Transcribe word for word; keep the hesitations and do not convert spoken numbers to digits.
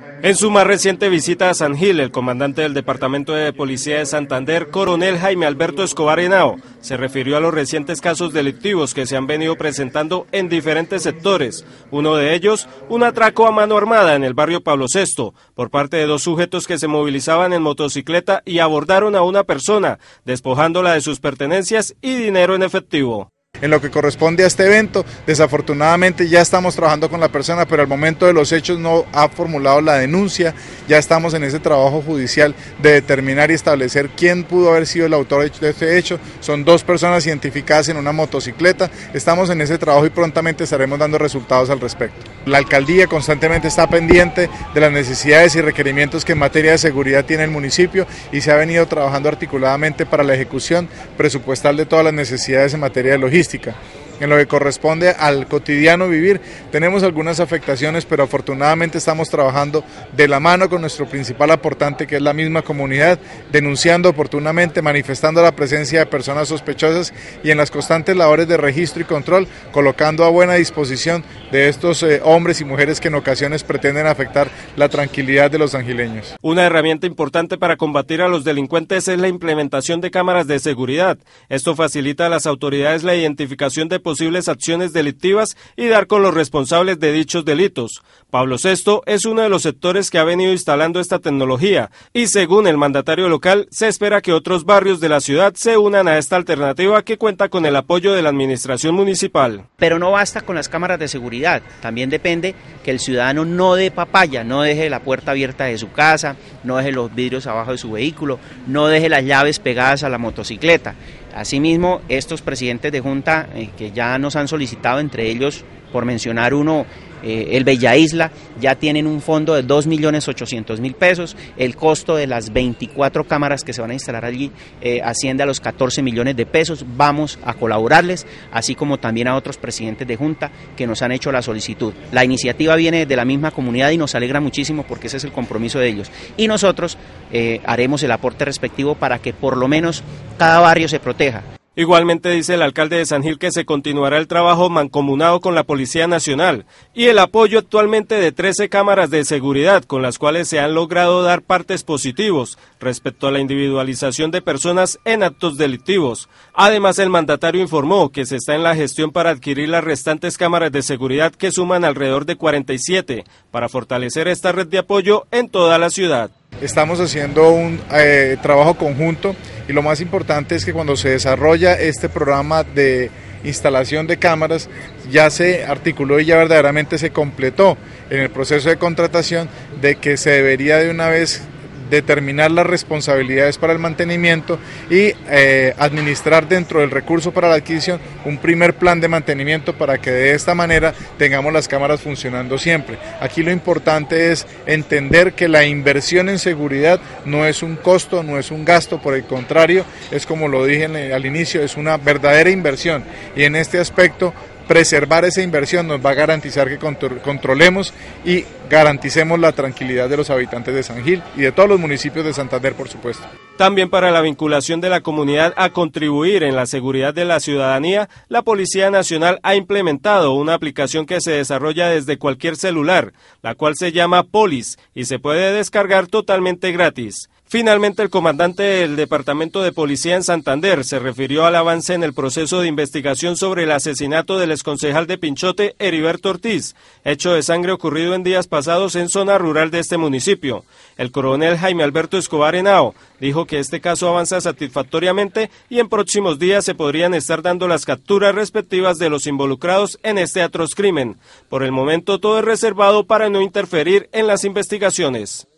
En su más reciente visita a San Gil, el comandante del Departamento de Policía de Santander, coronel Jaime Alberto Escobar Henao, se refirió a los recientes casos delictivos que se han venido presentando en diferentes sectores. Uno de ellos, un atraco a mano armada en el barrio Pablo sexto, por parte de dos sujetos que se movilizaban en motocicleta y abordaron a una persona, despojándola de sus pertenencias y dinero en efectivo. En lo que corresponde a este evento, desafortunadamente ya estamos trabajando con la persona, pero al momento de los hechos no ha formulado la denuncia. Ya estamos en ese trabajo judicial de determinar y establecer quién pudo haber sido el autor de este hecho. Son dos personas identificadas en una motocicleta. Estamos en ese trabajo y prontamente estaremos dando resultados al respecto. La alcaldía constantemente está pendiente de las necesidades y requerimientos que en materia de seguridad tiene el municipio y se ha venido trabajando articuladamente para la ejecución presupuestal de todas las necesidades en materia de logística. En lo que corresponde al cotidiano vivir, tenemos algunas afectaciones, pero afortunadamente estamos trabajando de la mano con nuestro principal aportante, que es la misma comunidad, denunciando oportunamente, manifestando la presencia de personas sospechosas y en las constantes labores de registro y control, colocando a buena disposición de estos eh, hombres y mujeres que en ocasiones pretenden afectar la tranquilidad de los sangileños. Una herramienta importante para combatir a los delincuentes es la implementación de cámaras de seguridad. Esto facilita a las autoridades la identificación de posibles acciones delictivas y dar con los responsables de dichos delitos. Pablo sexto es uno de los sectores que ha venido instalando esta tecnología y, según el mandatario local, se espera que otros barrios de la ciudad se unan a esta alternativa que cuenta con el apoyo de la administración municipal. Pero no basta con las cámaras de seguridad, también depende que el ciudadano no dé papaya, no deje la puerta abierta de su casa, no deje los vidrios abajo de su vehículo, no deje las llaves pegadas a la motocicleta. Asimismo, estos presidentes de junta eh, que ya nos han solicitado, entre ellos, por mencionar uno, eh, el Bella Isla, ya tienen un fondo de dos millones ochocientos mil pesos. El costo de las veinticuatro cámaras que se van a instalar allí eh, asciende a los catorce millones de pesos. Vamos a colaborarles, así como también a otros presidentes de junta que nos han hecho la solicitud. La iniciativa viene de la misma comunidad y nos alegra muchísimo porque ese es el compromiso de ellos. Y nosotros eh, haremos el aporte respectivo para que por lo menos cada barrio se proteja. Igualmente dice el alcalde de San Gil que se continuará el trabajo mancomunado con la Policía Nacional y el apoyo actualmente de trece cámaras de seguridad con las cuales se han logrado dar partes positivos respecto a la individualización de personas en actos delictivos. Además, el mandatario informó que se está en la gestión para adquirir las restantes cámaras de seguridad que suman alrededor de cuarenta y siete para fortalecer esta red de apoyo en toda la ciudad. Estamos haciendo un eh, trabajo conjunto y lo más importante es que cuando se desarrolla este programa de instalación de cámaras ya se articuló y ya verdaderamente se completó en el proceso de contratación de que se debería de una vez determinar las responsabilidades para el mantenimiento y eh, administrar dentro del recurso para la adquisición un primer plan de mantenimiento para que de esta manera tengamos las cámaras funcionando siempre. Aquí lo importante es entender que la inversión en seguridad no es un costo, no es un gasto, por el contrario, es como lo dije al inicio, es una verdadera inversión y en este aspecto preservar esa inversión nos va a garantizar que controlemos y garanticemos la tranquilidad de los habitantes de San Gil y de todos los municipios de Santander, por supuesto. También para la vinculación de la comunidad a contribuir en la seguridad de la ciudadanía, la Policía Nacional ha implementado una aplicación que se desarrolla desde cualquier celular, la cual se llama Polis y se puede descargar totalmente gratis. Finalmente, el comandante del Departamento de Policía en Santander se refirió al avance en el proceso de investigación sobre el asesinato del exconcejal de Pinchote, Heriberto Ortiz, hecho de sangre ocurrido en días pasados en zona rural de este municipio. El coronel Jaime Alberto Escobar Henao dijo que este caso avanza satisfactoriamente y en próximos días se podrían estar dando las capturas respectivas de los involucrados en este atroz crimen. Por el momento todo es reservado para no interferir en las investigaciones.